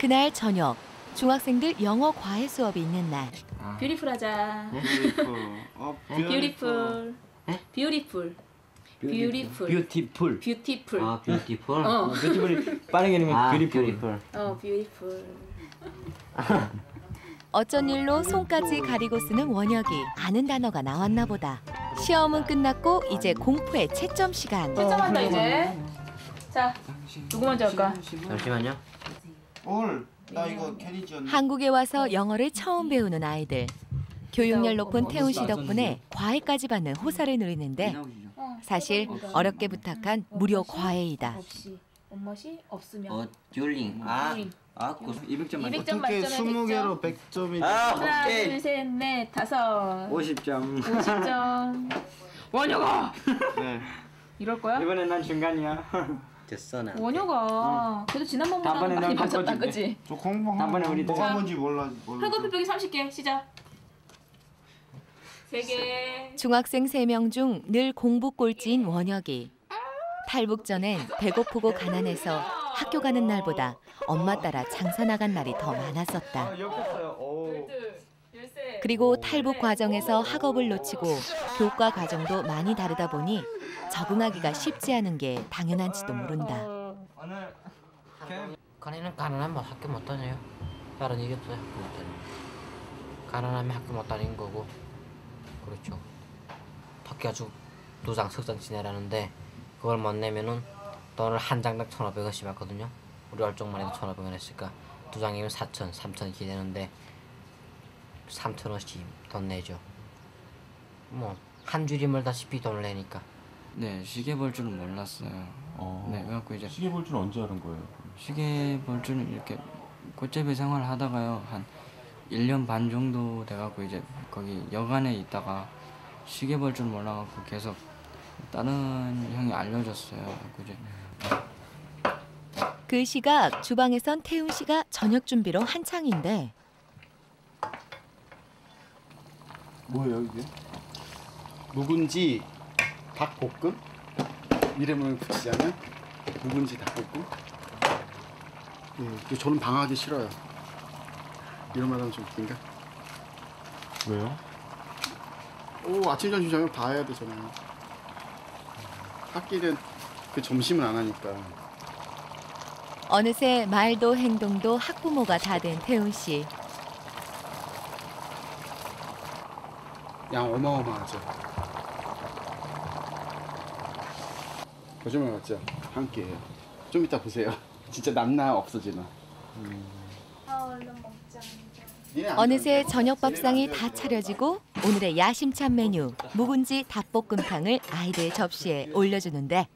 그날 저녁, 중학생들 영어 과외 수업이 있는 날. 뷰티풀 하자. 뷰티풀. 뷰티풀. 뷰티풀. 뷰티풀. 뷰티풀. 아, 뷰티풀. 어. 뷰티풀이 빠르게 읽으면 뷰티풀. 뷰티풀. 어쩐 일로 손까지 가리고 쓰는 원혁이 아는 단어가 나왔나 보다. 시험은 끝났고 이제 공부의 채점 시간. 채점한다 이제. 자, 누구 먼저 할까? 잠시만요. 나 이거 괜히 지었네. 한국에 와서 영어를 처음 배우는 아이들. 교육열 높은 태훈 씨 덕분에 과외까지 받는 호사를 누리는데 사실 어렵게 부탁한 무료 과외이다. 없이. 엄멋이 없으면. 듀링. 듀링. 200점 만점. 200점 어떻게 만점에 20개로 100점이 하나, 오케이. 둘, 셋, 넷, 다섯. 50점. 50점. 원혁아! 네. 이럴 거야? 이번엔 난 중간이야. 됐어 나. 원혁아. 그래도 지난번보다는 다음번에 많이 난 맞췄다, 바꿔줄게. 그치? 저 공부 다음번에 우리 뭐가 자. 뭔지 몰라. 한국 펴기 30개 시작. 3개. 중학생 3명 중 늘 공부 꼴찌인 원혁이. 탈북 전엔 배고프고 가난해서 학교 가는 날보다 엄마 따라 장사 나간 날이 더 많았었다. 그리고 탈북 과정에서 학업을 놓치고 교과 과정도 많이 다르다 보니 적응하기가 쉽지 않은 게 당연한지도 모른다. 가난은 가난하면 학교 못 다녀요. 다른 얘기 없어요. 학교 못 다녀요. 가난하면 학교 못 다니는 거고. 그렇죠. 학교 아주 2장 석장 지내라는데 그걸 못 내면은 돈을 한 장당 1,500원씩 받거든요. 우리 월정만 해도 1,500원 했으니까 2장이면 4,000, 3,000 이렇게 되는데 3,000원씩 돈 내죠. 뭐 한 줄이 멀다시피 돈을 내니까. 네, 시계 볼 줄은 몰랐어요. 네, 그래갖고 이제 시계 볼 줄은 언제 알은 거예요? 시계 볼 줄은 이렇게 꽃제비 생활을 하다가요, 한 1년 반 정도 돼갖고 이제 거기 여관에 있다가 시계 볼 줄 몰라갖고 계속 다른 형이 알려줬어요. 이제 그 시각 주방에선 태훈 씨가 저녁 준비로 한창인데 뭐예요 이게? 묵은지 닭볶음? 이름을 붙이자면 묵은지 닭볶음? 예, 저는 방학이 싫어요. 이런 말 하면 좀 웃긴가? 왜요? 아침 점심 저녁 다 해야 되잖아요. 학기는 그 점심은 안 하니까. 어느새 말도 행동도 학부모가 다 된 태훈 씨. 양 어마어마하죠. 거짓말 같죠? 한 끼예요. 좀 이따 보세요. 진짜 낫나 없어지나. 얼른 먹자. 어느새 저녁 밥상이 다 차려지고 오늘의 야심찬 메뉴 묵은지 닭볶음탕을 아이들 접시에 올려주는데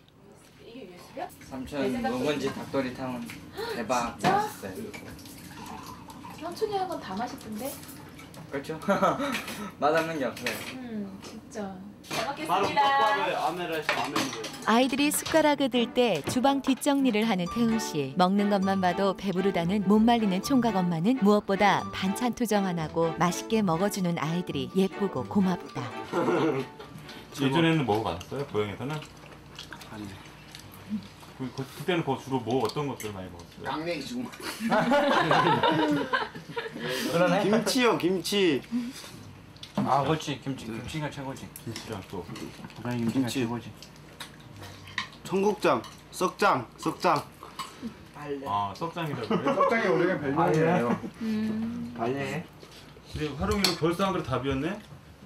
삼촌 묵은지 닭도리탕은 대박 맛있어요. 현춘이 한 건 다 맛있던데? 그렇죠? 맛없는 게 없어요. 진짜. 잘 먹겠습니다. 아이들이 숟가락을 들 때 주방 뒷정리를 하는 태훈 씨. 먹는 것만 봐도 배부르다는 못 말리는 총각 엄마는 무엇보다 반찬 투정 안 하고 맛있게 먹어주는 아이들이 예쁘고 고맙다. 예전에는 먹어봤어요? 고향에서는? 아니. 그때는 주로 어떤 것들을 많이 먹었어요? 양냉이 지금. 그러네. 김치요, 김치. 아, 그렇지. 김치가 최고지. 김치랑 또 김치가 최고지. 청국장, 썩장. 아, 썩장이라고요? 썩장이 우리가 별명이에요. 발레. 근데 하롱이는 벌써 한 그릇 다 비웠네?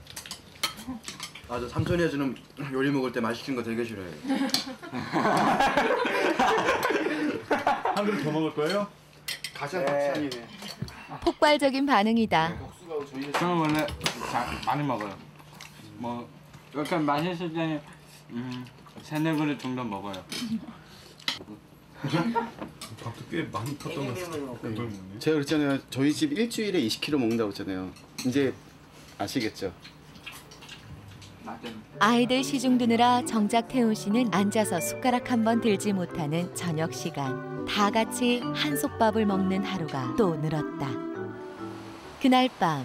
맞아, 삼촌이 해주는 요리 먹을 때 맛있는 거 되게 싫어해요. 한 그릇 더 먹을 거예요? 가장 박찬이네. 폭발적인 반응이다. 저는 원래 많이 먹어요. 뭐 이렇게 맛있을 때 3-4그릇 정도 먹어요. 밥도 꽤 많이 컸던 것 같아요. 그걸 먹네. 제가 그랬잖아요. 저희 집 일주일에 20kg 먹는다고 했잖아요. 이제 아시겠죠? 아이들 시중 드느라 정작 태훈 씨는 앉아서 숟가락 한 번 들지 못하는 저녁 시간. 다 같이 한솥밥을 먹는 하루가 또 늘었다. 그날 밤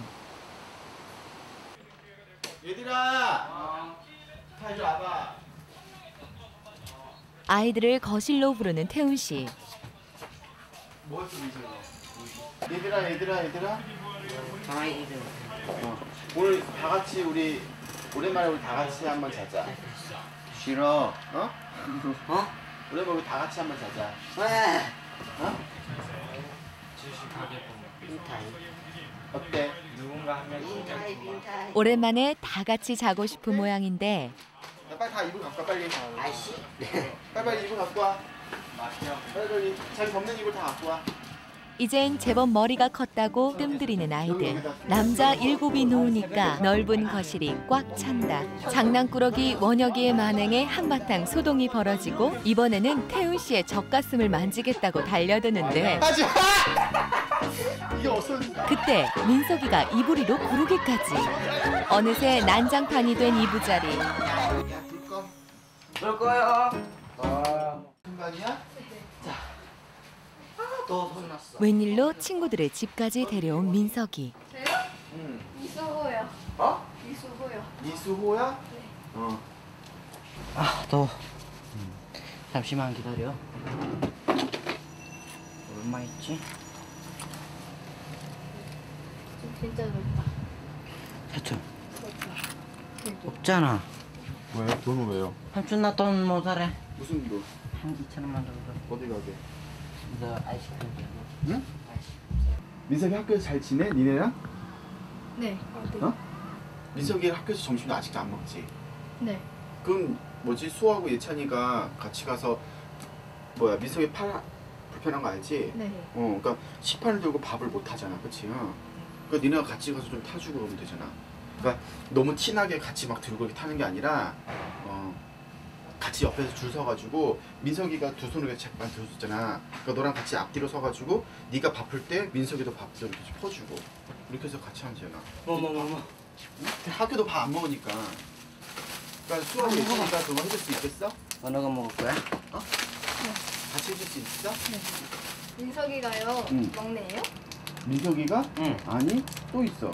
얘들아, 이리 와봐. 아이들을 거실로 부르는 태훈 씨. 뭐였어 민석이? 얘들아. 아이들. 오늘 다 같이 우리 오랜만에 우리 다 같이 한번 자자. 싫어? 어? 어? 오랜만에 우리 다 같이 한번 자자. 왜? 어? 어때? 누군가 한 명씩 오랜만에 다 같이 자고 싶은 모양인데 야, 빨리 다 이불 갖고 와 빨리. 아이씨. 빨리 이불 갖고 와. 빨리 자기 덮는 이불 다 갖고 와. 이젠 제법 머리가 컸다고 뜸들이는 아이들. 남자 7이 누우니까 넓은 거실이 꽉 찬다. 장난꾸러기 원혁이의 만행에 한바탕 소동이 벌어지고 이번에는 태훈 씨의 젖가슴을 만지겠다고 달려드는데 하지 마! 이게 없었는데. 그때 민석이가 이불이로 구르기까지. 어느새 난장판이 된 이부자리. 야, 불 꺼. 볼 거요. 순간이야? 또 혼났어. 웬일로 친구들을 집까지 데려온 민석이. 응. 이수호요. 어? 이수호요. 이수호야? 어. 또. 잠시만 기다려. 얼마 있지? 진짜 넓다. 사촌. 없잖아. 왜? 돈은 왜요? 삼촌 나 돈 모자래. 무슨 돈? 한 2,000원만 정도. 어디 가게? 이거 아이스크림 좀. 응? 민석이 학교에서 잘 지내? 니네랑? 네. 어? 민석이 학교에서 점심도 아직도 안 먹지? 네. 그럼 뭐지? 수호하고 예찬이가 같이 가서 뭐야 민석이 팔 불편한 거 알지? 네. 그러니까 식판을 들고 밥을 못 하잖아, 그렇지? 그러니까 니네가 같이 가서 좀 타주고 그러면 되잖아. 그러니까 너무 친하게 같이 막 들고 이렇게 타는 게 아니라 같이 옆에서 줄 서가지고 민석이가 두 손으로 책반 들어줬잖아. 그러니까 너랑 같이 앞뒤로 서가지고 네가 바쁠 때 민석이도 밥 좀 이렇게 퍼주고 이렇게 해서 같이 하면 되잖아. 뭐. 학교도 밥 안 먹으니까. 그러니까 수업이 있으니까 그거 해줄 수 있겠어? 어느 거 먹을 거야? 같이 해줄 수 있어? 민석이가요. 응. 막내예요? 민석이가? 응. 아니 또 있어.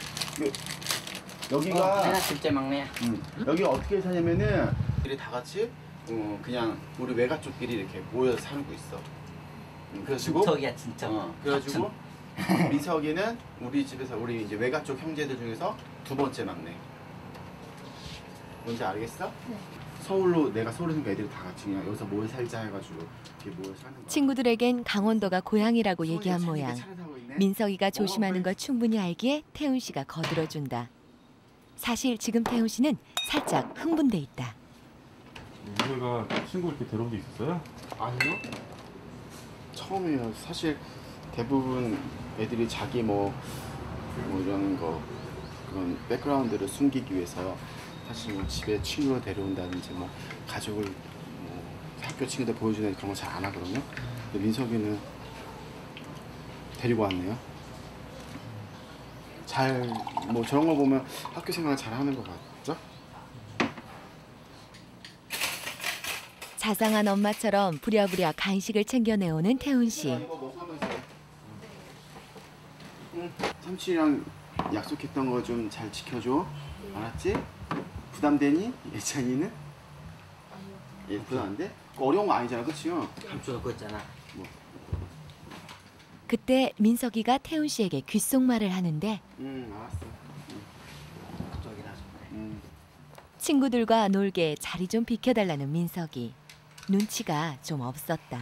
여기가 내가 둘째 막내야. 여기 어떻게 사냐면은 우리 다 같이 그냥 우리 외가 쪽끼리 이렇게 모여서 살고 있어. 그래가지고 진척이야 진척. 그래가지고 민석이는 우리 집에서 우리 이제 외가 쪽 형제들 중에서 두 번째 막내. 뭔지 알겠어? 네. 서울로 내가 서울에 사니까 애들이 다 같이 그냥 여기서 모여 살자 해가지고 이렇게 모여 사는 거야. 친구들에겐 강원도가 고향이라고 얘기한 모양. 민석이가 조심하는 걸 충분히 알기에 태훈 씨가 거들어준다. 사실 지금 태훈 씨는 살짝 흥분돼 있다. 민석이가 친구 이렇게 데려온 게 있었어요? 아니요. 처음이에요. 사실 대부분 애들이 자기 뭐 이런 거 그런 백그라운드를 숨기기 위해서 사실 뭐 집에 친구를 데려온다든지 뭐 가족을 뭐 학교 친구들 보여주는 그런 거 잘 안 하거든요. 근데 민석이는 데리고 왔네요. 잘 뭐 저런 거 보면 학교 생활을 잘 하는 것 같죠? 자상한 엄마처럼 부랴부랴 간식을 챙겨내오는 태훈 씨. 이거 먹으면서 삼촌이랑 약속했던 거 좀 잘 지켜줘. 알았지? 부담되니? 예찬이는? 예, 부담 안 돼? 그거 어려운 거 아니잖아, 그치요? 삼촌 그거 있잖아. 그때 민석이가 태훈 씨에게 귓속말을 하는데 알았어. 저기 나중에. 친구들과 놀게 자리 좀 비켜달라는 민석이. 눈치가 좀 없었다.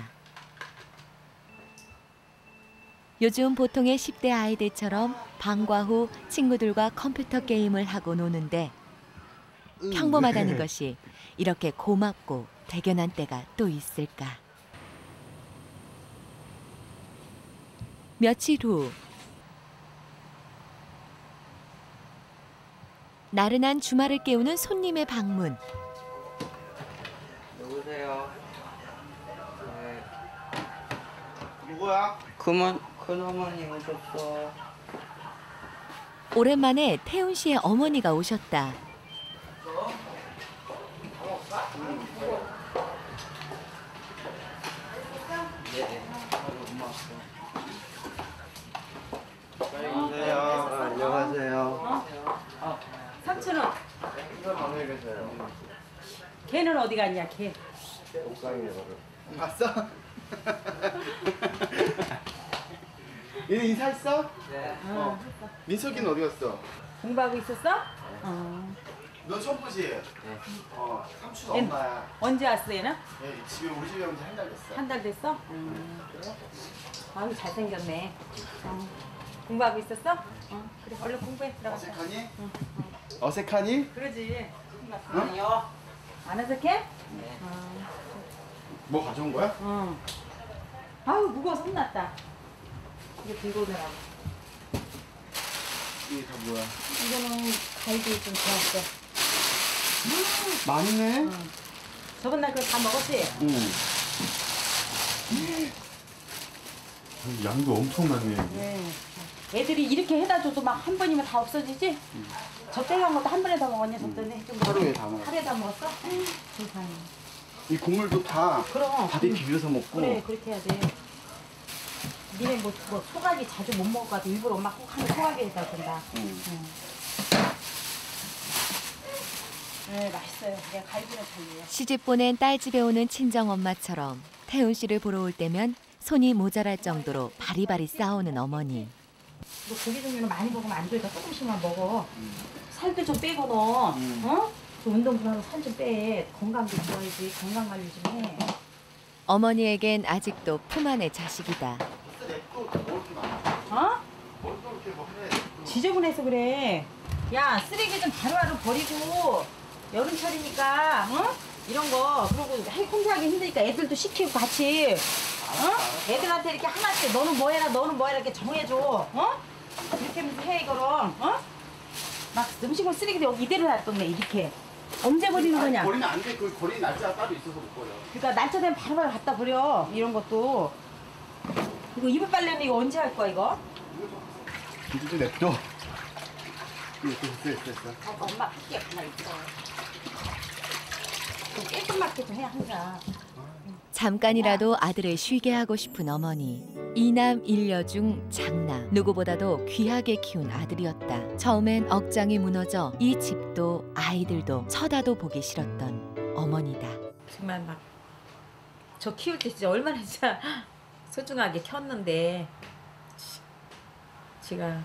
요즘 보통의 10대 아이들처럼 방과 후 친구들과 컴퓨터 게임을 하고 노는데 평범하다는 것이 이렇게 고맙고 대견한 때가 또 있을까. 며칠 후 나른한 주말을 깨우는 손님의 방문. 누구세요? 네. 누구야? 큰어머니 오셨어. 오랜만에 태훈 씨의 어머니가 오셨다. 안녕하세요. 삼촌은 걔는 어디 갔냐 걔. 봤어? 얘네 인사했어? 네. 민석이는 어디 갔어? 공부하고 있었어? 너 처음 보지? 네. 삼촌 얘- 엄마야. 언제 왔어 얘는? 얘 집에 우리 집에 온 지 한 달 됐어. 한 달 됐어? 아유 잘생겼네. 공부하고 있었어? 그래 얼른 공부해 들어가자. 어색하니? 어색하니? 그러지. 응? 안 어색해? 뭐 가져온 거야? 응. 아유 무거워서 혼났다. 이거 들고 오더라고. 이게 다 뭐야? 이거는 과일도 좀 좋았어. 많이네? 저번 날 그거 다 먹었지? 응. 양도 엄청나네. 네. 애들이 이렇게 해다 줘도 막 한 번이면 다 없어지지? 저 떼간 것도 한 번에 다 먹었냐 줬더니 좀 하루에 다 먹었어. 하루에 다 먹었어? 세상에. 이 국물도 다 그럼. 밥에 비벼서 먹고. 그래 그렇게 해야 돼. 니네 뭐 소갈비 자주 못 먹어가지고 일부러 엄마 꼭 하는 소갈비 해다 준다. 네 맛있어요. 내가 갈비는 잘해요. 시집 보낸 딸 집에 오는 친정 엄마처럼 태훈 씨를 보러 올 때면 손이 모자랄 정도로 바리바리 싸우는 어머니. 너 고기 종류는 많이 먹으면 안 되니까 조금씩만 먹어. 살도 좀 빼고 너. 어? 좀 운동 좀 하고 살 좀 빼. 건강도 좋아야지. 건강 관리 좀 해. 어머니에겐 아직도 품 안의 자식이다. 어? 지저분해서 그래. 야 쓰레기 좀 바로바로 버리고 여름철이니까 어? 이런 거 그러고 콩사하기 힘드니까 애들도 시키고 같이 어? 애들한테 이렇게 하나씩 너는 뭐 해라 너는 뭐 해라 이렇게 정해줘. 어? 이렇게 하면서 해 그럼 어? 막 음식물 쓰레기도 이대로 놔뒀네 이렇게. 언제 버리는 거냐? 버리면 안 돼. 그 버리는 날짜가 따로 있어서 못 버려. 그러니까 날짜되면 바로바로 갖다 버려. 이런 것도. 이거 이불 빨래는 이거 언제 할 거야 이거? 이제 냅둬. 됐어. 엄마 할게 가만히 있어. 좀 깨끗하게 좀 해 항상. 잠깐이라도 아들을 쉬게 하고 싶은 어머니. 이남 일녀 중 장남. 누구보다도 귀하게 키운 아들이었다. 처음엔 억장이 무너져 이 집도 아이들도 쳐다도 보기 싫었던 어머니다. 정말 막 저 키울 때 진짜 얼마나 진짜 소중하게 켰는데 제가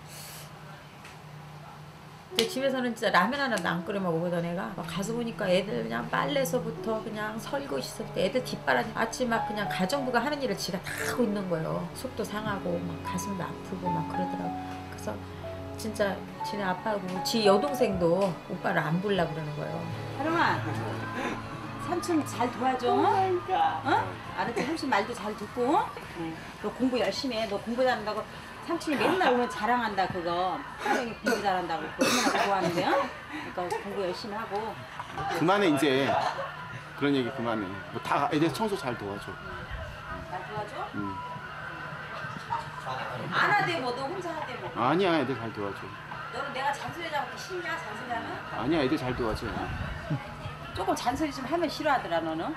제 집에서는 진짜 라면 하나도 안 끓여 먹어보던 애가 막 가서 보니까 애들 그냥 빨래서부터 그냥 설거지 때 애들 뒷바라지 마치 막 그냥 가정부가 하는 일을 지가 다 하고 있는 거예요. 속도 상하고 막 가슴도 아프고 막 그러더라고. 그래서 진짜 지네 아빠하고 지 여동생도 오빠를 안 보려고 그러는 거예요. 하루만 삼촌 잘 도와줘. 어? 알았지? 삼촌 말도 잘 듣고. 너 공부 열심히 해. 너 공부 잘한다고 삼촌이 맨날 오면 자랑한다 그거. 하영이 공부 잘한다고 얼마나 좋아하는데요? 그러니까 공부 열심히 하고. 그만해 이제. 그런 얘기 그만해. 뭐 다 애들 청소 잘 도와줘. 잘 도와줘? 응. 안 하대 뭐 너 혼자 하대 뭐. 아니야 애들 잘 도와줘. 너는 내가 잔소리하고 싫냐 잔소리하면? 아니야 애들 잘 도와줘. 조금 잔소리 좀 하면 싫어하더라 너는.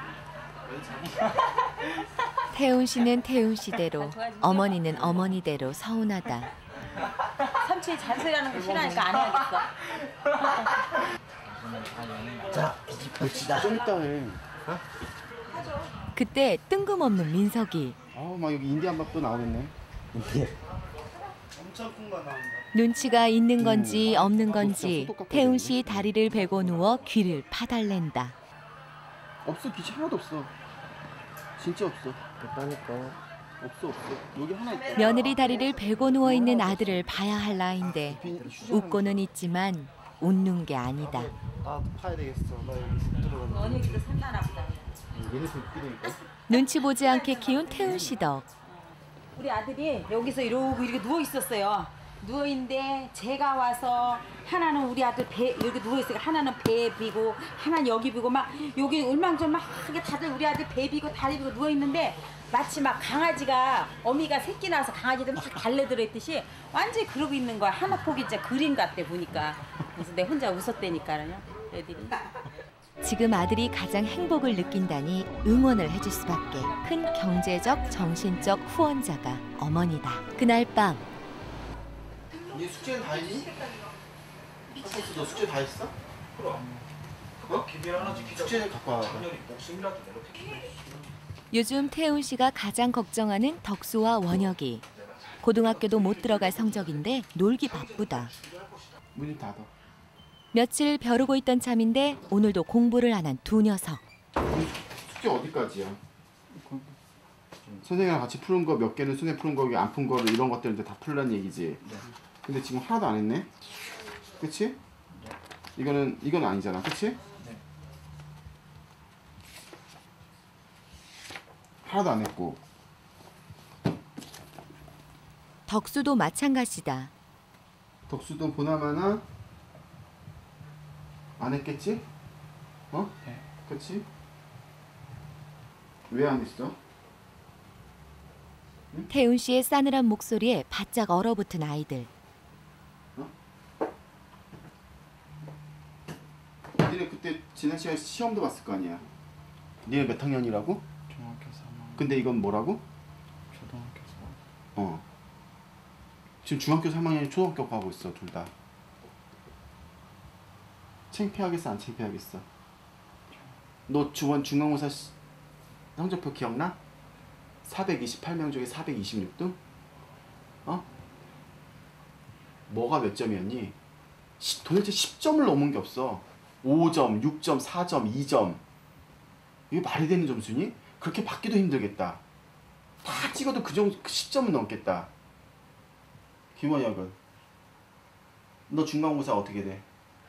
태훈 씨는 태훈 씨대로, 어머니는 어머니대로 서운하다. 삼촌이 잔소리하는 거 싫어하니까 안 해야겠어. 좀 이따 해. 그때 뜬금없는 민석이. 막 여기 인디안 밥도 나오겠네. 엄청 큰 거 나온다. 눈치가 있는 건지 없는 건지 태훈 씨 다리를 베고 누워 귀를 파달랜다. 없어 기차 하나도 없어. 진짜 없어. 됐다니까. 없어. 여기 하나 있다. 며느리 다리를 베고 누워 있는 아들을 봐야 할 나이인데 웃고는 있지만 웃는 게 아니다. 나도 파야 되겠어. 나 여기 들어가. 언니도 산나나 보다. 얘네들 눈치 보지 않게 키운 태훈 씨 덕. 우리 아들이 여기서 이러고 이렇게 누워 있었어요. 누워 있는데 제가 와서 하나는 우리 아들 배 여기 누워 있으니까 하나는 배에 비고 하나는 여기 비고 막 여기 울망졸망하게 다들 우리 아들 배 비고 다리 비고 누워 있는데 마치 막 강아지가 어미가 새끼 낳아서 강아지들 막 달래들어 있듯이 완전히 그러고 있는 거야. 하나 폭이 진짜 그림 같대 보니까. 그래서 내 혼자 웃었대니까요. 애들이. 지금 아들이 가장 행복을 느낀다니 응원을 해줄 수밖에. 큰 경제적, 정신적 후원자가 어머니다. 그날 밤 얘 숙제는 다 했니? 너 숙제 다 했어? 그럼. 숙제 갖고 와. 요즘 태훈 씨가 가장 걱정하는 덕수와 원혁이. 고등학교도 못 들어갈 성적인데 놀기 바쁘다. 문 좀 닫아. 며칠 벼르고 있던 참인데 오늘도 공부를 안 한 두 녀석. 숙제 어디까지야? 선생님이랑 같이 푸는 거 몇 개는 손에 푸는 거고 안 푼 거를 이런 것들은 이제 다 풀란 얘기지. 네. 근데 지금 하나도 안 했네. 그치? 이건 아니잖아. 그치? 네. 하나도 안 했고. 덕수도 마찬가지다. 덕수도 보나마나 안 했겠지? 어? 네. 그치? 왜 안 했어? 태훈 씨의 싸늘한 목소리에 바짝 얼어붙은 아이들. 니네 그때 지난 시간에 시험도 봤을 거 아니야. 니네 몇 학년이라고? 중학교 3학년, 근데 이건 뭐라고? 초등학교 4학년. 어. 지금 중학교 3학년이 초등학교 가고 있어, 둘 다. 창피하겠어, 안 창피하겠어? 너 저번 중간고사 성적표 기억나? 428명 중에 426등? 어? 뭐가 몇 점이었니? 도대체 10점을 넘은 게 없어. 5점, 6점, 4점, 2점. 이게 말이 되는 점수니? 그렇게 받기도 힘들겠다. 다 찍어도 그 정도 10점은 넘겠다. 김원혁은 너 중간고사 어떻게 돼?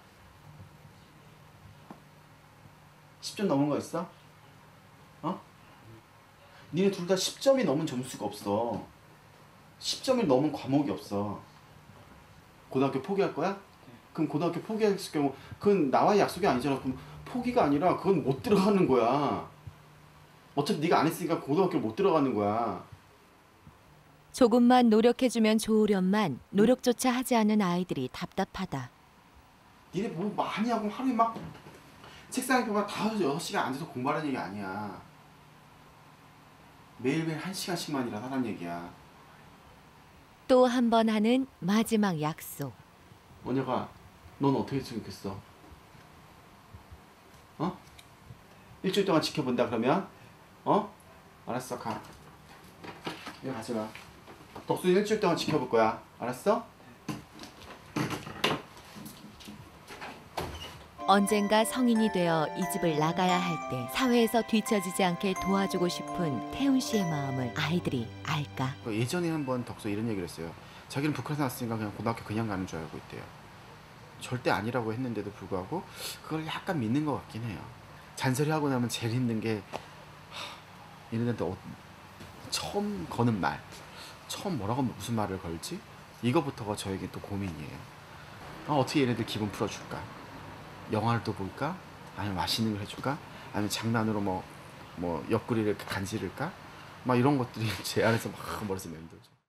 10점 넘은 거 있어? 어? 니네 둘 다 10점이 넘은 점수가 없어. 10점이 넘은 과목이 없어. 고등학교 포기할 거야? 그럼 고등학교 포기했을 경우 그건 나와의 약속이 아니잖아. 그럼 포기가 아니라 그건 못 들어가는 거야. 어차피 네가 안 했으니까 고등학교 못 들어가는 거야. 조금만 노력해주면 좋으련만 노력조차 하지 않은 아이들이 답답하다. 니네 뭐 많이 하고 하루에 막 책상에 펴봐 5-6시간 앉아서 공부하는 얘기 아니야. 매일매일 1시간씩만이라 하란 얘기야. 또 한 번 하는 마지막 약속. 원혁아, 넌 어떻게 생각했어? 어? 일주일 동안 지켜본다 그러면? 어? 알았어, 가. 이거 가져가. 덕수 일주일 동안 지켜볼 거야. 알았어? 언젠가 성인이 되어 이 집을 나가야 할 때 사회에서 뒤처지지 않게 도와주고 싶은 태훈 씨의 마음을 아이들이 알까? 예전에 한번 덕수 이런 얘기를 했어요. 자기는 북한에서 왔으니까 그냥 고등학교 그냥 가는 줄 알고 있대요. 절대 아니라고 했는데도 불구하고 그걸 약간 믿는 것 같긴 해요. 잔소리하고 나면 제일 힘든 게 얘네들한테 처음 거는 말, 처음 뭐라고 무슨 말을 걸지? 이거부터가 저에게 또 고민이에요. 어떻게 얘네들 기분 풀어줄까? 영화를 또 볼까? 아니면 맛있는 걸 해줄까? 아니면 장난으로 뭐 옆구리를 간지를까? 막 이런 것들이 제 안에서 막 머릿속에 맴돌죠.